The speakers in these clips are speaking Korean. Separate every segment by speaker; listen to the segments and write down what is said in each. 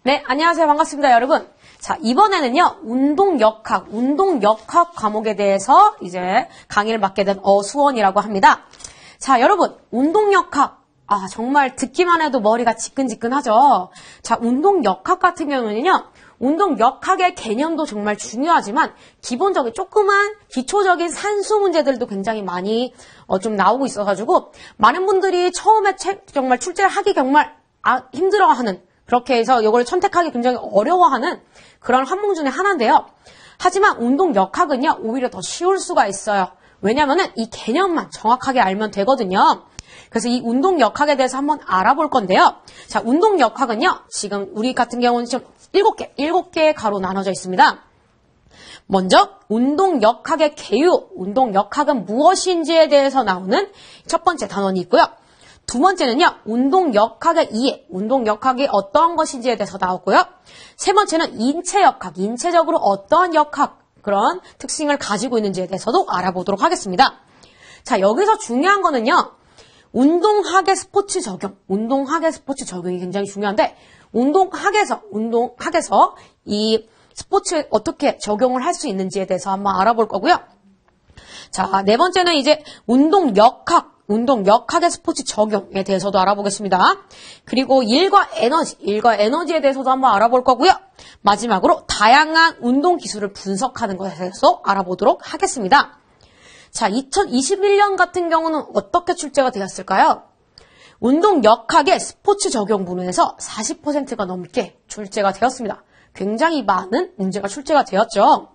Speaker 1: 네, 안녕하세요. 반갑습니다, 여러분. 자, 이번에는요, 운동역학 과목에 대해서 이제 강의를 맡게 된 어수원이라고 합니다. 자, 여러분, 운동역학. 정말 듣기만 해도 머리가 지끈지끈하죠. 자, 운동역학 같은 경우는요, 운동역학의 개념도 정말 중요하지만, 기본적인 조그만 기초적인 산수 문제들도 굉장히 많이 좀 나오고 있어가지고, 많은 분들이 처음에 정말 출제를 하기 정말 힘들어하는, 그렇게 해서 이걸 선택하기 굉장히 어려워하는 그런 항목 중에 하나인데요. 하지만 운동역학은요, 오히려 더 쉬울 수가 있어요. 왜냐면은 이 개념만 정확하게 알면 되거든요. 그래서 이 운동역학에 대해서 한번 알아볼 건데요. 자, 운동역학은요, 지금 우리 같은 경우는 지금 7개의 가로 나눠져 있습니다. 먼저 운동역학의 개요, 운동역학은 무엇인지에 대해서 나오는 첫 번째 단원이 있고요. 두 번째는요, 운동역학의 이해, 운동역학이 어떤 것인지에 대해서 나오고요. 세 번째는 인체역학, 인체적으로 어떠한 역학, 그런 특징을 가지고 있는지에 대해서도 알아보도록 하겠습니다. 자, 여기서 중요한 거는요, 운동학의 스포츠 적용이 굉장히 중요한데, 운동학에서 이 스포츠에 어떻게 적용을 할 수 있는지에 대해서 한번 알아볼 거고요. 자, 네 번째는 이제 운동역학의 스포츠 적용에 대해서도 알아보겠습니다. 그리고 일과 에너지에 대해서도 한번 알아볼 거고요. 마지막으로 다양한 운동 기술을 분석하는 것에 대해서 알아보도록 하겠습니다. 자, 2021년 같은 경우는 어떻게 출제가 되었을까요? 운동역학의 스포츠 적용 부문에서 40%가 넘게 출제가 되었습니다. 굉장히 많은 문제가 출제가 되었죠.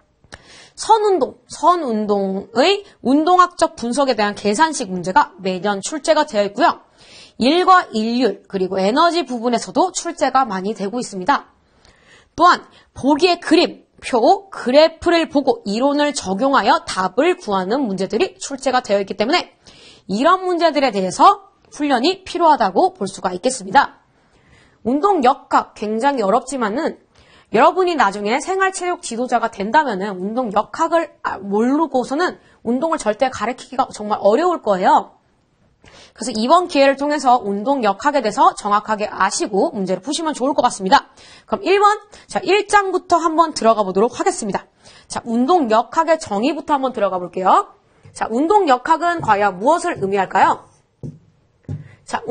Speaker 1: 선운동의 운동학적 분석에 대한 계산식 문제가 매년 출제가 되어 있고요. 일과 일률 그리고 에너지 부분에서도 출제가 많이 되고 있습니다. 또한 보기의 그림, 표, 그래프를 보고 이론을 적용하여 답을 구하는 문제들이 출제가 되어 있기 때문에 이런 문제들에 대해서 훈련이 필요하다고 볼 수가 있겠습니다. 운동역학 굉장히 어렵지만은 여러분이 나중에 생활체육 지도자가 된다면은 운동역학을 모르고서는 운동을 절대 가르치기가 정말 어려울 거예요. 그래서 이번 기회를 통해서 운동역학에 대해서 정확하게 아시고 문제를 푸시면 좋을 것 같습니다. 그럼 1번, 자, 1장부터 한번 들어가 보도록 하겠습니다. 자, 운동역학의 정의부터 한번 들어가 볼게요. 자, 운동역학은 과연 무엇을 의미할까요? 자,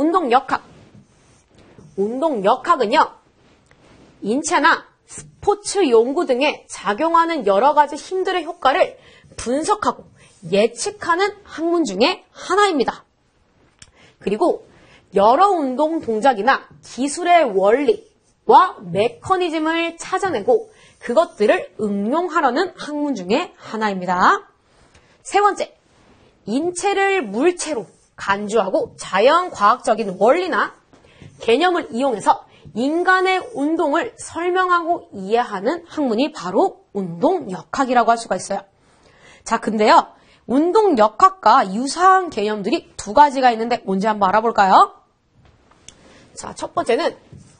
Speaker 1: 운동역학은요, 인체나 스포츠 연구 등에 작용하는 여러 가지 힘들의 효과를 분석하고 예측하는 학문 중에 하나입니다. 그리고 여러 운동 동작이나 기술의 원리와 메커니즘을 찾아내고 그것들을 응용하려는 학문 중에 하나입니다. 세 번째, 인체를 물체로 간주하고 자연과학적인 원리나 개념을 이용해서 인간의 운동을 설명하고 이해하는 학문이 바로 운동역학이라고 할 수가 있어요. 자, 근데요, 운동역학과 유사한 개념들이 두 가지가 있는데 뭔지 한번 알아볼까요? 자, 첫 번째는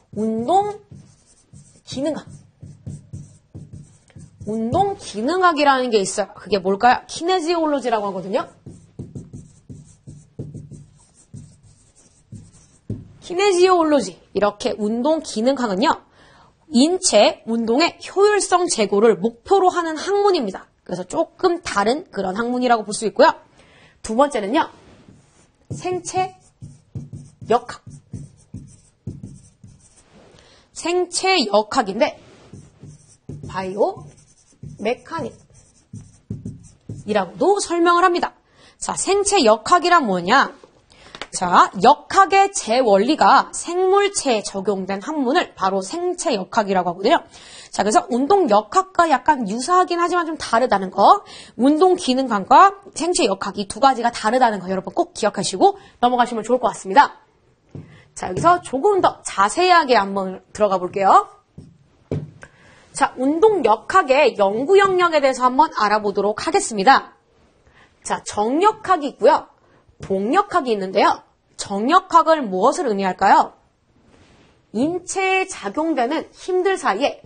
Speaker 1: 운동기능학이라는 게 있어요. 그게 뭘까요? 키네지올로지라고 하거든요. 키네지올로지, 이렇게 운동기능학은요, 인체 운동의 효율성 제고를 목표로 하는 학문입니다. 그래서 조금 다른 그런 학문이라고 볼 수 있고요. 두 번째는요, 생체역학인데 바이오 메카닉이라고도 설명을 합니다. 자, 생체역학이란 뭐냐? 자, 역학의 제원리가 생물체에 적용된 학문을 바로 생체역학이라고 하거든요. 자, 그래서 운동역학과 약간 유사하긴 하지만 좀 다르다는 거, 운동기능학과 생체역학 이 두 가지가 다르다는 거 여러분 꼭 기억하시고 넘어가시면 좋을 것 같습니다. 자, 여기서 조금 더 자세하게 한번 들어가 볼게요. 자, 운동역학의 연구 영역에 대해서 한번 알아보도록 하겠습니다. 자, 정역학이 있고요. 동역학이 있는데요. 정역학은 무엇을 의미할까요? 인체에 작용되는 힘들 사이에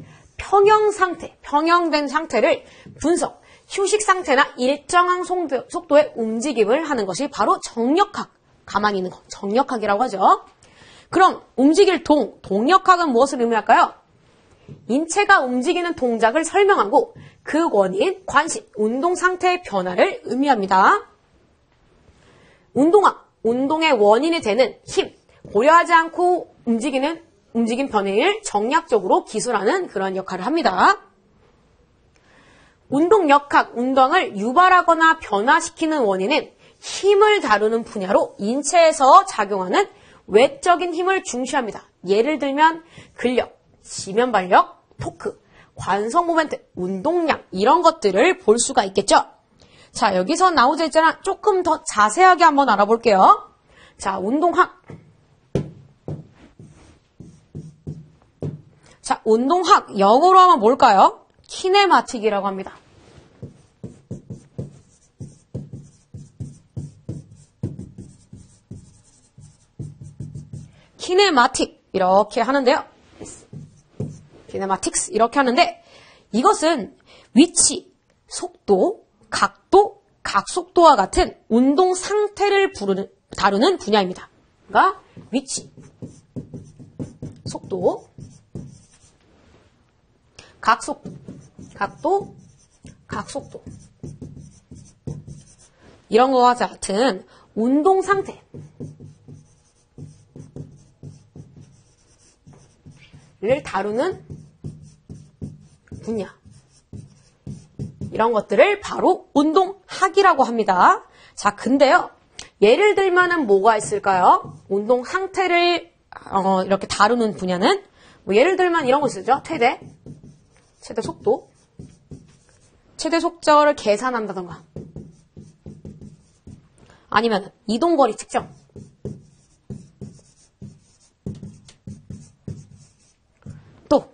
Speaker 1: 평형된 상태를 분석, 휴식 상태나 일정한 속도의 움직임을 하는 것이 바로 정역학, 가만히 있는 거, 정역학이라고 하죠. 그럼 움직일 동력학은 무엇을 의미할까요? 인체가 움직이는 동작을 설명하고 그 원인, 관심, 운동 상태의 변화를 의미합니다. 운동학, 운동의 원인이 되는 힘, 고려하지 않고 움직임 변화를 정략적으로 기술하는 그런 역할을 합니다. 운동역학, 운동을 유발하거나 변화시키는 원인은 힘을 다루는 분야로 인체에서 작용하는 외적인 힘을 중시합니다. 예를 들면 근력, 지면발력, 토크, 관성 모멘트, 운동량 이런 것들을 볼 수가 있겠죠. 자, 여기서 나오자 있잖아. 조금 더 자세하게 한번 알아볼게요. 자, 운동학. 자, 운동학 영어로 하면 뭘까요? 키네마틱이라고 합니다. 키네마틱 이렇게 하는데요. 키네마틱스 이렇게 하는데 이것은 위치, 속도, 각도, 각속도와 같은 운동 상태를 다루는 분야입니다. 그러니까 위치, 속도, 각속도, 각도, 각속도 이런 거와 같은 운동 상태를 다루는 분야 이런 것들을 바로 운동학이라고 합니다. 자, 근데요. 예를 들면은 뭐가 있을까요? 운동 상태를 이렇게 다루는 분야는 뭐 예를 들면 이런 거 있었죠? 최대 속도, 최대 속도를 계산한다던가 아니면 이동거리 측정 또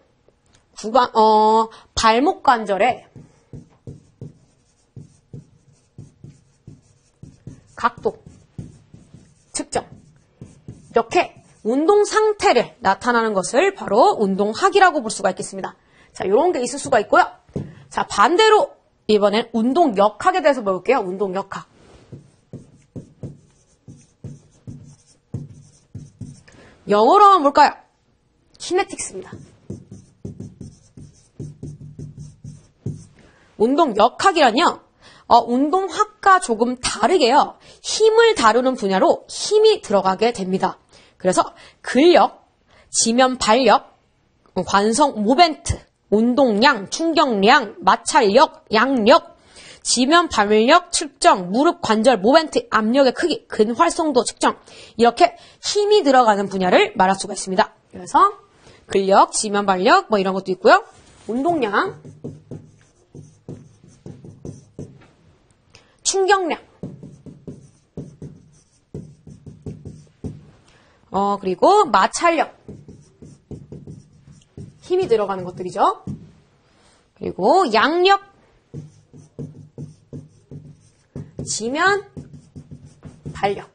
Speaker 1: 발목 관절의 각도 측정 이렇게 운동 상태를 나타나는 것을 바로 운동학이라고 볼 수가 있겠습니다. 자, 이런 게 있을 수가 있고요. 자, 반대로 이번엔 운동역학에 대해서 볼게요. 운동역학. 영어로 하면 뭘까요? 키네틱스입니다. 운동역학이란요. 운동학과 조금 다르게요. 힘을 다루는 분야로 힘이 들어가게 됩니다. 그래서 근력, 지면 발력, 관성 모멘트, 운동량, 충격량, 마찰력, 양력, 지면 발력 측정, 무릎 관절 모멘트, 압력의 크기, 근활성도 측정 이렇게 힘이 들어가는 분야를 말할 수가 있습니다. 그래서 근력, 지면 발력 뭐 이런 것도 있고요. 운동량, 충격량, 그리고 마찰력, 힘이 들어가는 것들이죠. 그리고 양력, 지면 발력,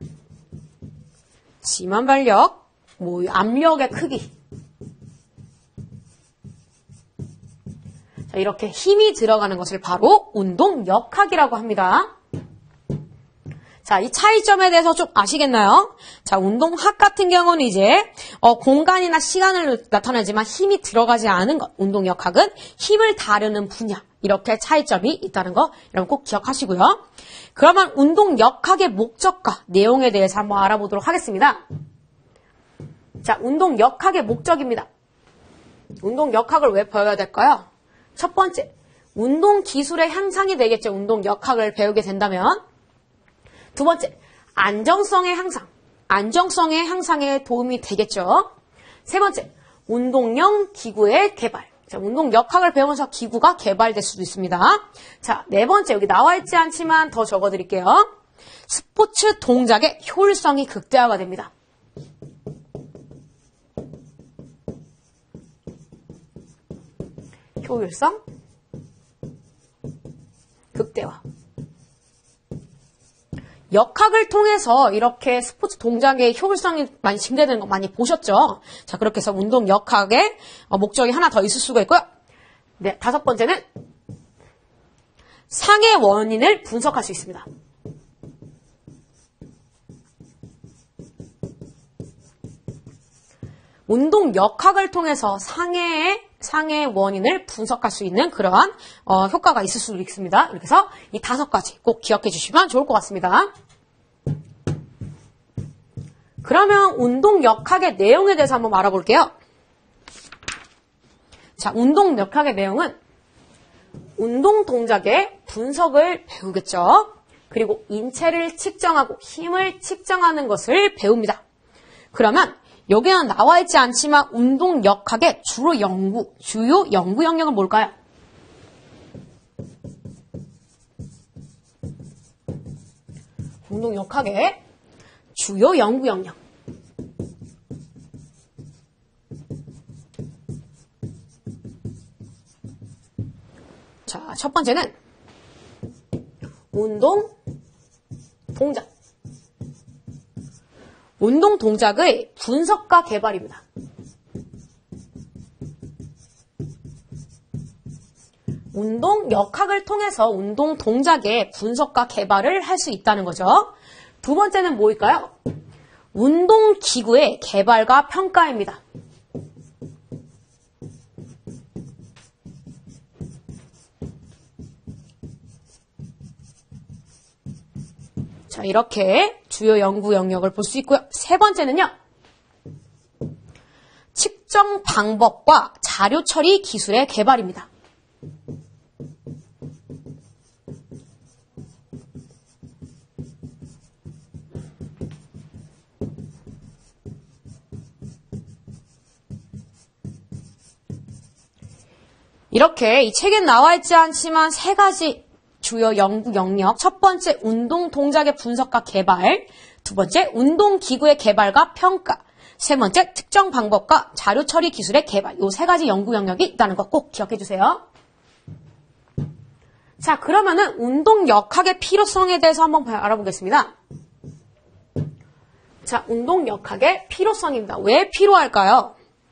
Speaker 1: 뭐 압력의 크기. 자, 이렇게 힘이 들어가는 것을 바로 운동역학이라고 합니다. 자, 이 차이점에 대해서 좀 아시겠나요? 자, 운동학 같은 경우는 이제 공간이나 시간을 나타내지만 힘이 들어가지 않은 것. 운동역학은 힘을 다루는 분야. 이렇게 차이점이 있다는 거 여러분 꼭 기억하시고요. 그러면 운동역학의 목적과 내용에 대해서 한번 알아보도록 하겠습니다. 자, 운동역학의 목적입니다. 운동역학을 왜 배워야 될까요? 첫 번째, 운동기술의 향상이 되겠죠. 운동역학을 배우게 된다면. 두 번째, 안정성의 향상에 도움이 되겠죠. 세 번째, 운동용 기구의 개발. 자, 운동역학을 배우면서 기구가 개발될 수도 있습니다. 자, 네 번째, 여기 나와 있지 않지만 더 적어드릴게요. 스포츠 동작의 효율성이 극대화가 됩니다. 효율성, 극대화. 역학을 통해서 이렇게 스포츠 동작의 효율성이 많이 증대되는 거 많이 보셨죠? 자, 그렇게 해서 운동 역학의 목적이 하나 더 있을 수가 있고요. 네, 다섯 번째는 상해 원인을 분석할 수 있습니다. 운동 역학을 통해서 상해의 원인을 분석할 수 있는 그러한 효과가 있을 수 있습니다. 이렇게 해서 이 5가지 꼭 기억해 주시면 좋을 것 같습니다. 그러면 운동 역학의 내용에 대해서 한번 알아볼게요. 자, 운동 역학의 내용은 운동 동작의 분석을 배우겠죠. 그리고 인체를 측정하고 힘을 측정하는 것을 배웁니다. 그러면 여기는 나와 있지 않지만 운동 역학의 주요 연구 영역은 뭘까요? 운동 역학의 주요 연구 영역. 자, 첫 번째는 운동 동작. 운동 동작의 분석과 개발입니다. 운동 역학을 통해서 운동 동작의 분석과 개발을 할 수 있다는 거죠. 두 번째는 뭐일까요? 운동 기구의 개발과 평가입니다. 자, 이렇게 주요 연구 영역을 볼 수 있고요. 세 번째는요. 측정 방법과 자료 처리 기술의 개발입니다. 이렇게 이 책엔 나와 있지 않지만 3가지 주요 연구 영역. 첫 번째, 운동 동작의 분석과 개발. 두 번째, 운동 기구의 개발과 평가. 세 번째, 특정 방법과 자료 처리 기술의 개발. 이 3가지 연구 영역이 있다는 거 꼭 기억해 주세요. 자, 그러면은 운동 역학의 필요성에 대해서 한번 알아보겠습니다. 자, 운동 역학의 필요성입니다. 왜 필요할까요?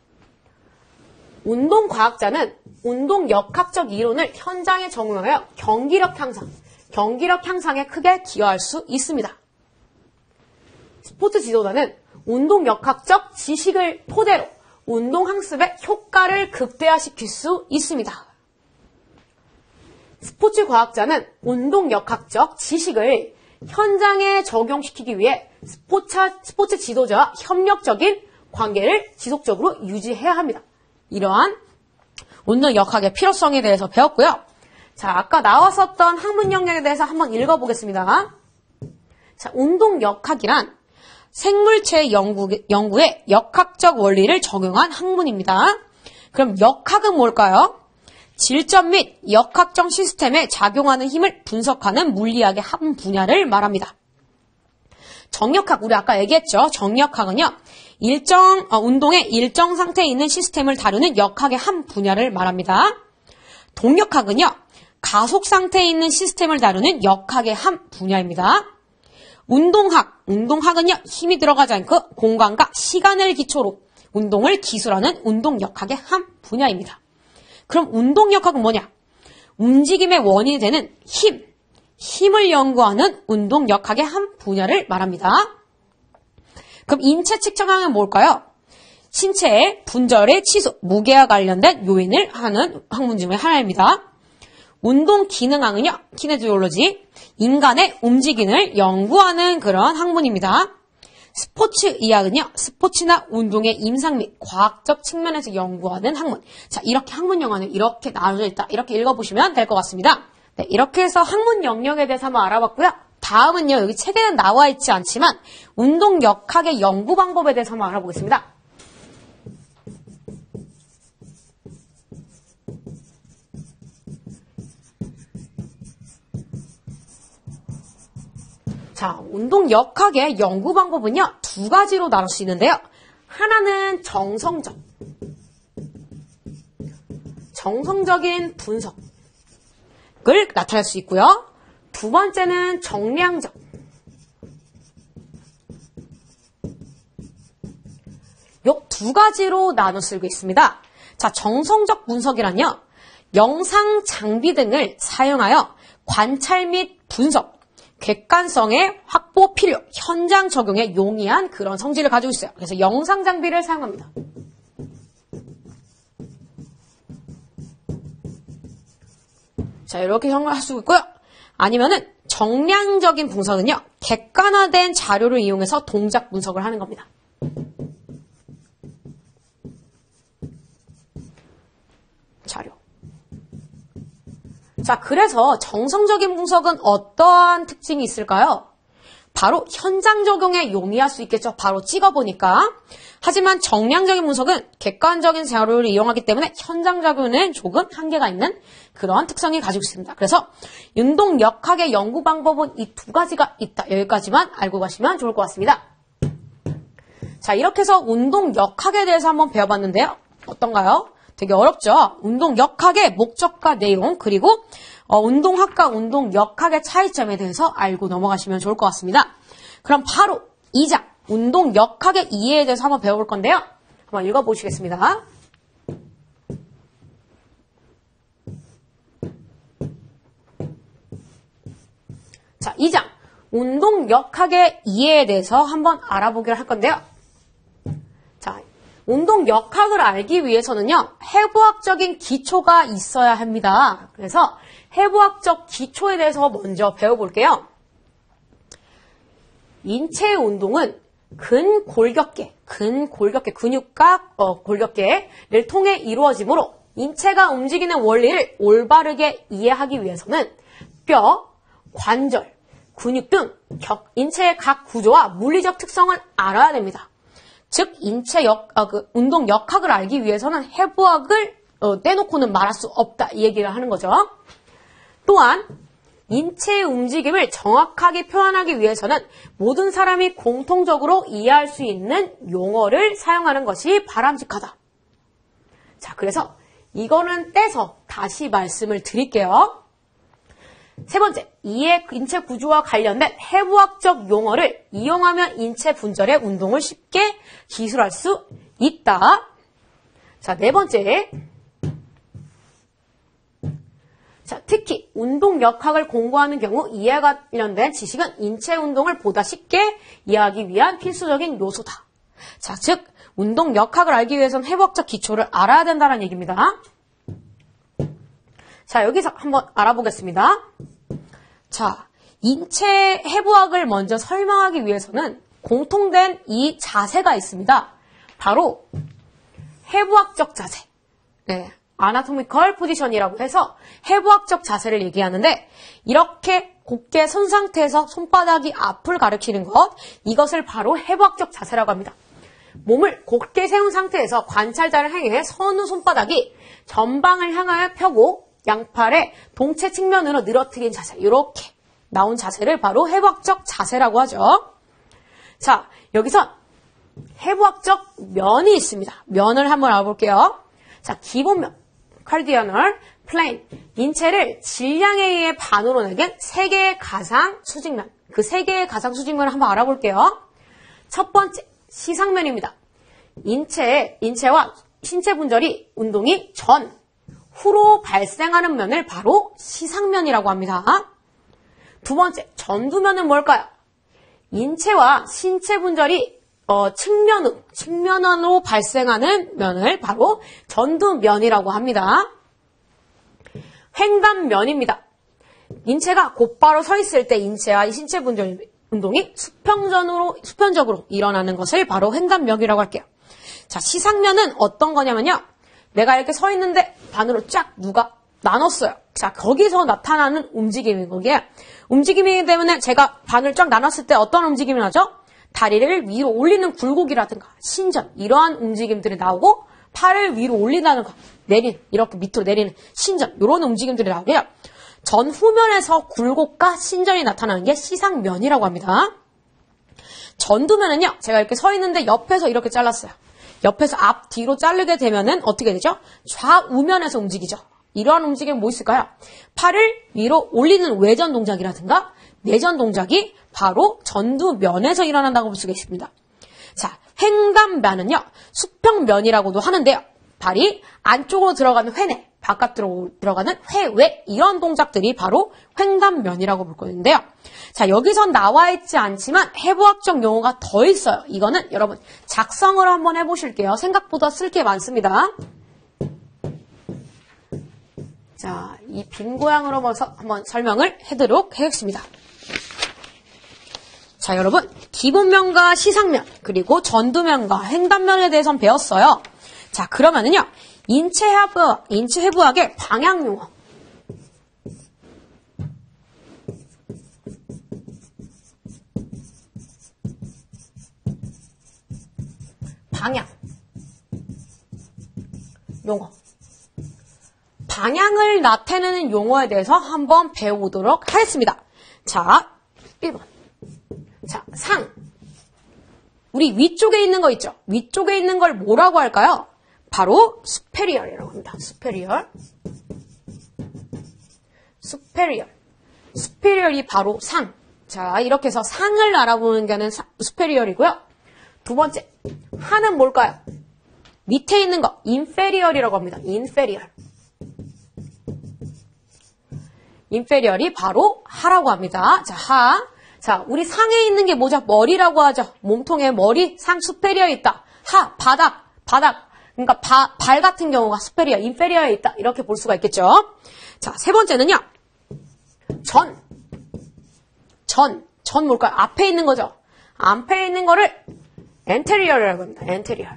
Speaker 1: 운동 과학자는 운동 역학적 이론을 현장에 적용하여 경기력 향상에 크게 기여할 수 있습니다. 스포츠 지도자는 운동 역학적 지식을 토대로 운동 학습의 효과를 극대화시킬 수 있습니다. 스포츠 과학자는 운동 역학적 지식을 현장에 적용시키기 위해 스포츠 지도자와 협력적인 관계를 지속적으로 유지해야 합니다. 이러한 운동 역학의 필요성에 대해서 배웠고요. 자, 아까 나왔었던 학문 영역에 대해서 한번 읽어보겠습니다. 자, 운동 역학이란 생물체 연구에 역학적 원리를 적용한 학문입니다. 그럼 역학은 뭘까요? 질적 및 역학적 시스템에 작용하는 힘을 분석하는 물리학의 한 분야를 말합니다. 정역학, 우리 아까 얘기했죠. 정역학은요. 운동의 일정 상태에 있는 시스템을 다루는 역학의 한 분야를 말합니다. 동역학은요. 가속 상태에 있는 시스템을 다루는 역학의 한 분야입니다. 운동학은요. 힘이 들어가지 않고 공간과 시간을 기초로 운동을 기술하는 운동 역학의 한 분야입니다. 그럼 운동 역학은 뭐냐? 움직임의 원인이 되는 힘을 연구하는 운동 역학의 한 분야를 말합니다. 그럼 인체 측정하면 뭘까요? 신체의 분절의 치수, 무게와 관련된 요인을 하는 학문 중에 하나입니다. 운동 기능학은요, 키네지올로지, 인간의 움직임을 연구하는 그런 학문입니다. 스포츠 의학은요, 스포츠나 운동의 임상 및 과학적 측면에서 연구하는 학문. 자, 이렇게 학문 영역은 이렇게 나눠져 있다. 이렇게 읽어보시면 될 것 같습니다. 네, 이렇게 해서 학문 영역에 대해서 한번 알아봤고요. 다음은요, 여기 책에는 나와 있지 않지만 운동 역학의 연구 방법에 대해서 한번 알아보겠습니다. 자, 운동 역학의 연구 방법은요, 2가지로 나눌 수 있는데요. 하나는 정성적인 분석을 나타낼 수 있고요. 두 번째는 정량적. 요 2가지로 나눠 쓰고 있습니다. 자, 정성적 분석이란요, 영상 장비 등을 사용하여 관찰 및 분석, 객관성의 확보 필요, 현장 적용에 용이한 그런 성질을 가지고 있어요. 그래서 영상 장비를 사용합니다. 자, 이렇게 형용할 수 있고요. 아니면은 정량적인 분석은요, 객관화된 자료를 이용해서 동작 분석을 하는 겁니다. 자료. 자, 그래서 정성적인 분석은 어떠한 특징이 있을까요? 바로 현장 적용에 용이할 수 있겠죠. 바로 찍어보니까. 하지만 정량적인 분석은 객관적인 자료를 이용하기 때문에 현장 적용에는 조금 한계가 있는 그런 특성이 가지고 있습니다. 그래서 운동 역학의 연구 방법은 이 두 가지가 있다. 여기까지만 알고 가시면 좋을 것 같습니다. 자, 이렇게 해서 운동 역학에 대해서 한번 배워봤는데요. 어떤가요? 되게 어렵죠? 운동 역학의 목적과 내용, 그리고 운동학과 운동 역학의 차이점에 대해서 알고 넘어가시면 좋을 것 같습니다. 그럼 바로 2장 운동 역학의 이해에 대해서 한번 배워볼 건데요. 한번 읽어보시겠습니다. 자, 2장 운동 역학의 이해에 대해서 한번 알아보기로 할 건데요. 자, 운동 역학을 알기 위해서는요, 해부학적인 기초가 있어야 합니다. 그래서 해부학적 기초에 대해서 먼저 배워볼게요. 인체의 운동은 근골격계, 근육각, 골격계를 통해 이루어지므로 인체가 움직이는 원리를 올바르게 이해하기 위해서는 뼈, 관절, 근육 등 인체의 각 구조와 물리적 특성을 알아야 됩니다. 즉, 운동 역학을 알기 위해서는 해부학을 떼놓고는 말할 수 없다. 이 얘기를 하는 거죠. 또한 인체의 움직임을 정확하게 표현하기 위해서는 모든 사람이 공통적으로 이해할 수 있는 용어를 사용하는 것이 바람직하다. 자, 그래서 이거는 떼서 다시 말씀을 드릴게요. 세 번째, 인체 구조와 관련된 해부학적 용어를 이용하면 인체 분절의 운동을 쉽게 기술할 수 있다. 자, 네 번째. 자, 특히 운동 역학을 공부하는 경우 이에 관련된 지식은 인체 운동을 보다 쉽게 이해하기 위한 필수적인 요소다. 자, 즉 운동 역학을 알기 위해서는 해부학적 기초를 알아야 된다는 얘기입니다. 자, 여기서 한번 알아보겠습니다. 자, 인체 해부학을 먼저 설명하기 위해서는 공통된 이 자세가 있습니다. 바로 해부학적 자세. 네. 아나토미컬 포지션이라고 해서 해부학적 자세를 얘기하는데, 이렇게 곧게 선 상태에서 손바닥이 앞을 가리키는 것, 이것을 바로 해부학적 자세라고 합니다. 몸을 곧게 세운 상태에서 관찰자를 향해 선 후 손바닥이 전방을 향하여 펴고 양팔의 동체 측면으로 늘어뜨린 자세, 이렇게 나온 자세를 바로 해부학적 자세라고 하죠. 자, 여기서 해부학적 면이 있습니다. 면을 한번 알아볼게요. 자, 기본면. 카디아널, 플레인, 인체를 질량에 의해 반으로 나뉜 세 개의 가상 수직면. 그 세 개의 가상 수직면을 한번 알아볼게요. 첫 번째, 시상면입니다. 인체와 신체 분절이 운동이 전, 후로 발생하는 면을 바로 시상면이라고 합니다. 두 번째, 전두면은 뭘까요? 인체와 신체 분절이 측면으로 발생하는 면을 바로 전두면이라고 합니다. 횡단면입니다. 인체가 곧바로 서 있을 때 인체와 신체 분절 운동이 수평적으로 일어나는 것을 바로 횡단면이라고 할게요. 자, 시상면은 어떤 거냐면요. 내가 이렇게 서 있는데 반으로 쫙 누가 나눴어요. 자, 거기서 나타나는 움직임인 거기에, 움직임이기 때문에 제가 반을 쫙 나눴을 때 어떤 움직임이 나죠? 다리를 위로 올리는 굴곡이라든가 신전, 이러한 움직임들이 나오고, 팔을 위로 올린다는 거, 이렇게 밑으로 내리는 신전, 이런 움직임들이 나오고요. 전후면에서 굴곡과 신전이 나타나는 게 시상면이라고 합니다. 전두면은요, 제가 이렇게 서 있는데 옆에서 이렇게 잘랐어요. 옆에서 앞, 뒤로 자르게 되면은 어떻게 되죠? 좌우면에서 움직이죠. 이러한 움직임은 뭐 있을까요? 팔을 위로 올리는 외전 동작이라든가 내전 동작이 바로 전두면에서 일어난다고 볼 수가 있습니다. 자, 횡단면은요, 수평면이라고도 하는데요. 발이 안쪽으로 들어가는 회내, 바깥으로 들어가는 회외, 이런 동작들이 바로 횡단면이라고 볼 건데요. 자, 여기선 나와 있지 않지만 해부학적 용어가 더 있어요. 이거는 여러분 작성을 한번 해보실게요. 생각보다 쓸 게 많습니다. 자, 이 빈 고양으로 한번 설명을 해드리도록 하겠습니다. 자, 여러분, 기본면과 시상면, 그리고 전두면과 횡단면에 대해서는 배웠어요. 자, 그러면은요, 인체해부학의 방향용어. 방향. 용어. 방향을 나타내는 용어에 대해서 한번 배워보도록 하겠습니다. 자, 1번. 자, 상. 우리 위쪽에 있는 거 있죠? 위쪽에 있는 걸 뭐라고 할까요? 바로 superior이라고 합니다. superior. superior이 바로 상. 자, 이렇게 해서 상을 알아보는 게는 superior이고요. 두 번째, 하는 뭘까요? 밑에 있는 거 inferior이라고 합니다. inferior이 바로 하라고 합니다. 자, 하. 자, 우리 상에 있는 게 뭐죠? 머리라고 하죠. 몸통에 머리, 상 superior에 있다. 하, 바닥. 그러니까 발 같은 경우가 superior, inferior에 있다. 이렇게 볼 수가 있겠죠. 자, 세 번째는요. 전 뭘까요? 앞에 있는 거죠. 앞에 있는 거를 anterior이라고 합니다. anterior.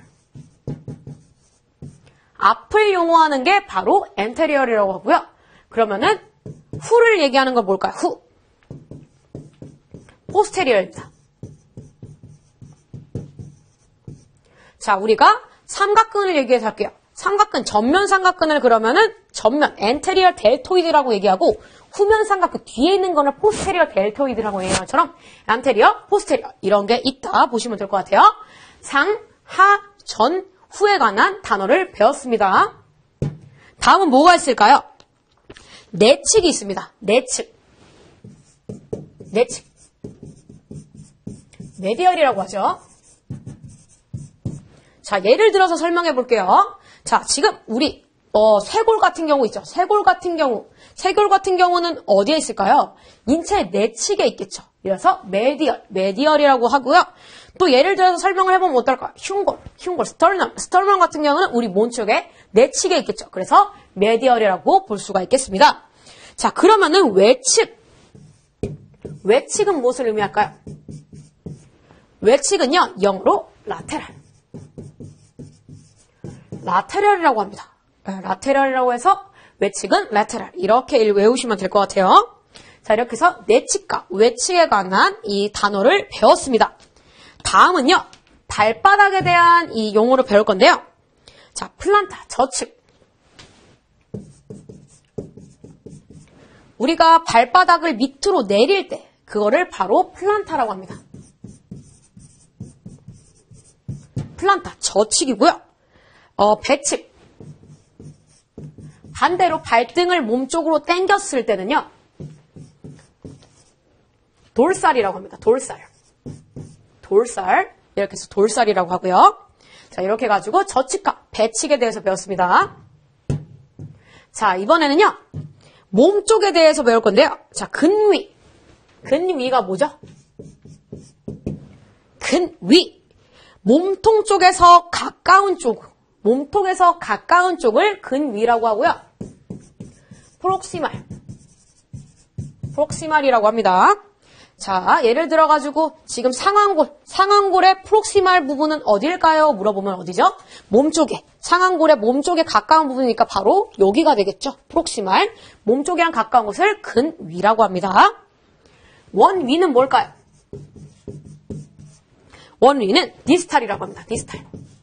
Speaker 1: 앞을 용어하는 게 바로 anterior이라고 하고요. 그러면은 후를 얘기하는 건 뭘까요? 후. posterior입니다. 자, 우리가 삼각근을 얘기해서 할게요. 삼각근, 전면 삼각근을 그러면은 전면, anterior deltoid라고 얘기하고 후면 삼각근 뒤에 있는 거는 posterior deltoid라고 얘기하는 것처럼 anterior, posterior 이런 게 있다 보시면 될 것 같아요. 상, 하, 전, 후에 관한 단어를 배웠습니다. 다음은 뭐가 있을까요? 내측이 있습니다. 내측. 메디얼이라고 하죠. 자, 예를 들어서 설명해 볼게요. 자, 지금 우리 쇄골 같은 경우 있죠. 쇄골 같은 경우는 어디에 있을까요? 인체 내측에 있겠죠. 그래서 메디얼이라고 하고요. 또 예를 들어서 설명을 해보면 어떨까요? 흉골, 스털넘 같은 경우는 우리 몸 쪽에 내측에 있겠죠. 그래서 메디얼이라고 볼 수가 있겠습니다. 자, 그러면은 외측은 무엇을 의미할까요? 외측은요, 영어로 라테럴이라고 합니다. 라테럴이라고 해서 외측은 lateral 이렇게 외우시면 될 것 같아요. 자, 이렇게 해서 내측과 외측에 관한 이 단어를 배웠습니다. 다음은요, 발바닥에 대한 이 용어를 배울 건데요. 자, 플란타, 저측. 우리가 발바닥을 밑으로 내릴 때 그거를 바로 플란타라고 합니다. 플란타, 저측이고요. 배측. 반대로 발등을 몸쪽으로 당겼을 때는요. 돌살이라고 합니다. 돌살. 이렇게 해서 돌살이라고 하고요. 자, 이렇게 해가지고 저측과 배측에 대해서 배웠습니다. 자, 이번에는요. 몸 쪽에 대해서 배울 건데요. 자, 근위. 근위가 뭐죠? 근위. 몸통 쪽에서 가까운 쪽을 근위라고 하고요. 프록시말이라고 합니다. 자, 예를 들어가지고 지금 상완골의 프록시말 부분은 어딜까요? 물어보면 어디죠? 몸쪽에, 상완골의 몸쪽에 가까운 부분이니까 바로 여기가 되겠죠. 프록시말. 몸쪽이랑 가까운 곳을 근위라고 합니다. 원위는 뭘까요? 원위는 디스탈이라고 합니다. 디스탈.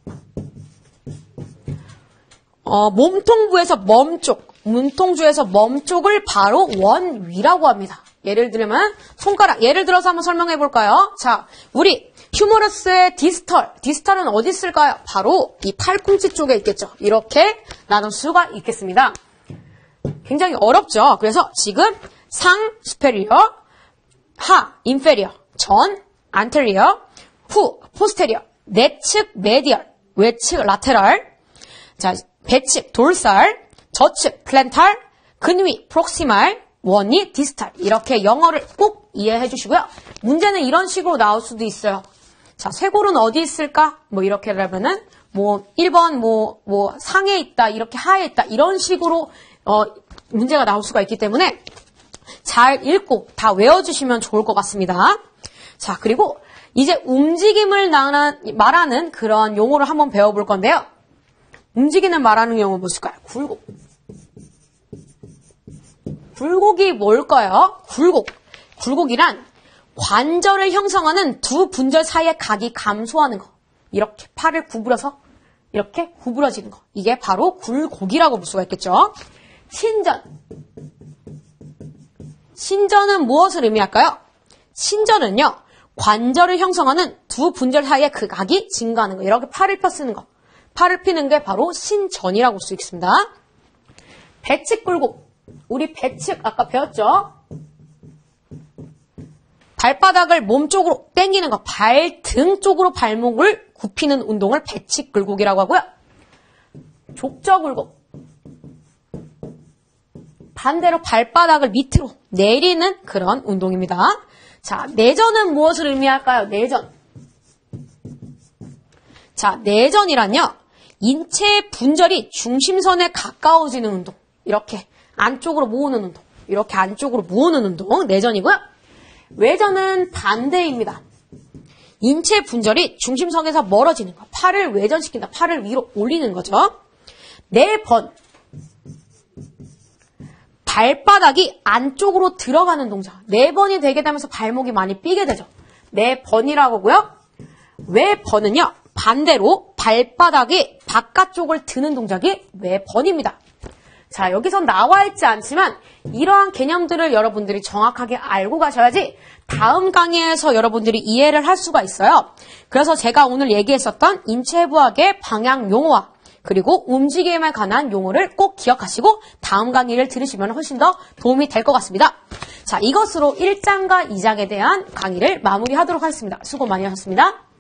Speaker 1: 몸통부에서 몸통주에서 몸쪽을 바로 원위라고 합니다. 예를 들면 손가락, 예를 들어서 한번 설명해 볼까요? 자, 우리 휴머러스의 디스탈은 어디 있을까요? 바로 이 팔꿈치 쪽에 있겠죠. 이렇게 나눌 수가 있겠습니다. 굉장히 어렵죠. 그래서 지금 상, superior, 하, inferior, 전, anterior, 후, posterior, 내측, medial, 외측, lateral, 자, 배측, 돌살, 저측, plantar, 근위, proximal, 원위, distal. 이렇게 영어를 꼭 이해해 주시고요. 문제는 이런 식으로 나올 수도 있어요. 자, 쇄골은 어디 있을까? 뭐 이렇게 하면은 뭐 1번 상에 있다, 이렇게 하에 있다. 이런 식으로 문제가 나올 수가 있기 때문에 잘 읽고 다 외워주시면 좋을 것 같습니다. 자, 그리고 이제 움직임을 말하는 그런 용어를 한번 배워볼 건데요. 움직이는 말하는 용어 무엇일까요? 굴곡. 굴곡이 뭘까요? 굴곡. 굴곡이란 관절을 형성하는 두 분절 사이의 각이 감소하는 거. 이렇게 팔을 구부려서 이렇게 구부러지는 거. 이게 바로 굴곡이라고 볼 수가 있겠죠. 신전. 신전은 무엇을 의미할까요? 신전은요, 관절을 형성하는 두 분절 사이의 그 각이 증가하는 거. 이렇게 팔을 펴 쓰는 거. 팔을 피는 게 바로 신전이라고 볼 수 있습니다. 배측 굴곡. 우리 배측 아까 배웠죠? 발바닥을 몸 쪽으로 당기는 거. 발등 쪽으로 발목을 굽히는 운동을 배측 굴곡이라고 하고요. 족저 굴곡. 반대로 발바닥을 밑으로 내리는 그런 운동입니다. 자, 내전은 무엇을 의미할까요? 내전. 자, 내전이란요, 인체의 분절이 중심선에 가까워지는 운동. 이렇게 안쪽으로 모으는 운동. 이렇게 안쪽으로 모으는 운동. 내전이고요. 외전은 반대입니다. 인체 분절이 중심선에서 멀어지는 거. 팔을 외전시킨다. 팔을 위로 올리는 거죠. 내번. 발바닥이 안쪽으로 들어가는 동작. 4번이 되게 되면서 발목이 많이 삐게 되죠. 4번이라고 하고요. 외번은요, 반대로 발바닥이 바깥쪽을 드는 동작이 외번입니다. 자, 여기선 나와 있지 않지만 이러한 개념들을 여러분들이 정확하게 알고 가셔야지 다음 강의에서 여러분들이 이해를 할 수가 있어요. 그래서 제가 오늘 얘기했었던 인체부학의 방향 용어와 그리고 움직임에 관한 용어를 꼭 기억하시고 다음 강의를 들으시면 훨씬 더 도움이 될 것 같습니다. 자, 이것으로 1장과 2장에 대한 강의를 마무리하도록 하겠습니다. 수고 많이 하셨습니다.